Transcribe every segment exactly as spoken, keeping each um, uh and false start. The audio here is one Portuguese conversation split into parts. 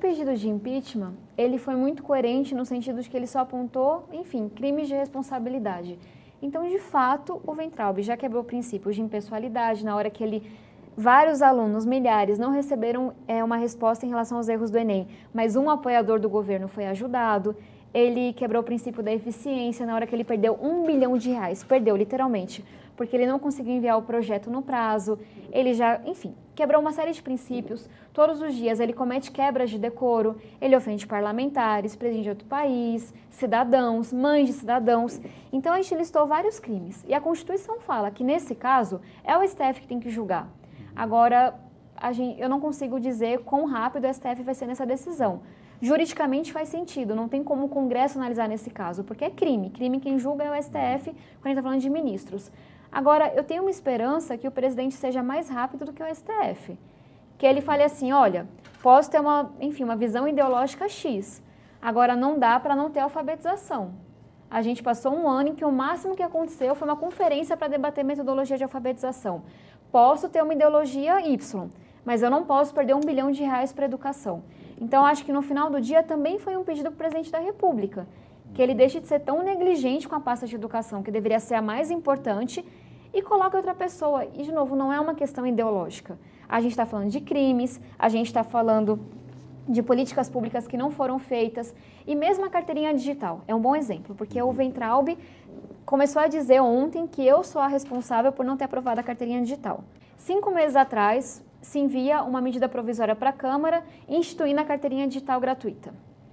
pedido de impeachment, ele foi muito coerente no sentido de que ele só apontou, enfim, crimes de responsabilidade. Então, de fato, o Weintraub já quebrou princípios de impessoalidade na hora que ele... Vários alunos, milhares, não receberam é, uma resposta em relação aos erros do Enem, mas um apoiador do governo foi ajudado. Ele quebrou o princípio da eficiência na hora que ele perdeu um bilhão de reais, perdeu literalmente, porque ele não conseguiu enviar o projeto no prazo, ele já, enfim, quebrou uma série de princípios. Todos os dias ele comete quebras de decoro, ele ofende parlamentares, presidente de outro país, cidadãos, mães de cidadãos. Então a gente listou vários crimes e a Constituição fala que nesse caso é o S T F que tem que julgar. Agora, a gente, eu não consigo dizer quão rápido o S T F vai ser nessa decisão. Juridicamente faz sentido, não tem como o Congresso analisar nesse caso, porque é crime. Crime quem julga é o S T F quando a gente está falando de ministros. Agora, eu tenho uma esperança que o presidente seja mais rápido do que o S T F. Que ele fale assim, olha, posso ter uma, enfim, uma visão ideológica X, agora não dá para não ter alfabetização. A gente passou um ano em que o máximo que aconteceu foi uma conferência para debater metodologia de alfabetização. Posso ter uma ideologia Y, mas eu não posso perder um bilhão de reais para a educação. Então, acho que no final do dia também foi um pedido para o presidente da República, que ele deixe de ser tão negligente com a pasta de educação, que deveria ser a mais importante, e coloque outra pessoa. E, de novo, não é uma questão ideológica. A gente está falando de crimes, a gente está falando de políticas públicas que não foram feitas, e mesmo a carteirinha digital é um bom exemplo, porque o Weintraub começou a dizer ontem que eu sou a responsável por não ter aprovado a carteirinha digital. Cinco meses atrás, se envia uma medida provisória para a Câmara instituindo a carteirinha digital gratuita.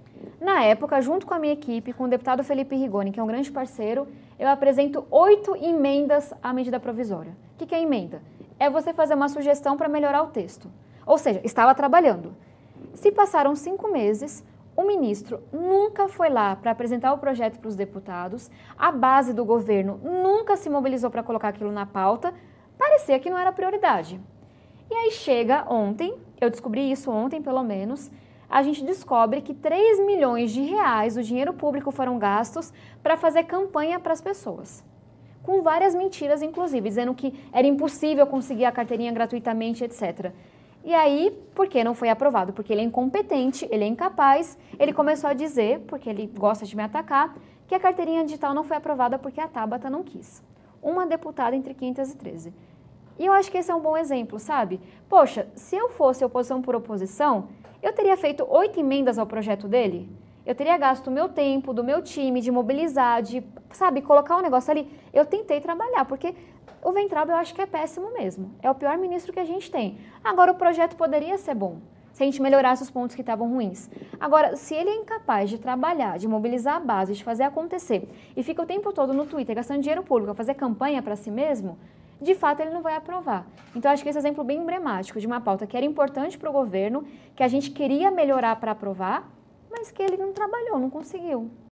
Na época, junto com a minha equipe, com o deputado Felipe Rigoni, que é um grande parceiro, eu apresento oito emendas à medida provisória. O que que é emenda? É você fazer uma sugestão para melhorar o texto. Ou seja, estava trabalhando. Se passaram cinco meses, o ministro nunca foi lá para apresentar o projeto para os deputados, a base do governo nunca se mobilizou para colocar aquilo na pauta, parecia que não era prioridade. E aí chega ontem, eu descobri isso ontem pelo menos, a gente descobre que três milhões de reais do dinheiro público foram gastos para fazer campanha para as pessoas. Com várias mentiras, inclusive, dizendo que era impossível conseguir a carteirinha gratuitamente, etcétera. E aí, por que não foi aprovado? Porque ele é incompetente, ele é incapaz, ele começou a dizer, porque ele gosta de me atacar, que a carteirinha digital não foi aprovada porque a Tabata não quis. Uma deputada entre quinhentos e treze. E eu acho que esse é um bom exemplo, sabe? Poxa, se eu fosse oposição por oposição, eu teria feito oito emendas ao projeto dele? Eu teria gasto o meu tempo, do meu time, de mobilizar, de, sabe, colocar o negócio ali. Eu tentei trabalhar, porque o Weintraub eu acho que é péssimo mesmo. É o pior ministro que a gente tem. Agora, o projeto poderia ser bom, se a gente melhorasse os pontos que estavam ruins. Agora, se ele é incapaz de trabalhar, de mobilizar a base, de fazer acontecer, e fica o tempo todo no Twitter gastando dinheiro público a fazer campanha para si mesmo, de fato ele não vai aprovar. Então, acho que esse exemplo bem emblemático de uma pauta que era importante para o governo, que a gente queria melhorar para aprovar, mas que ele não trabalhou, não conseguiu.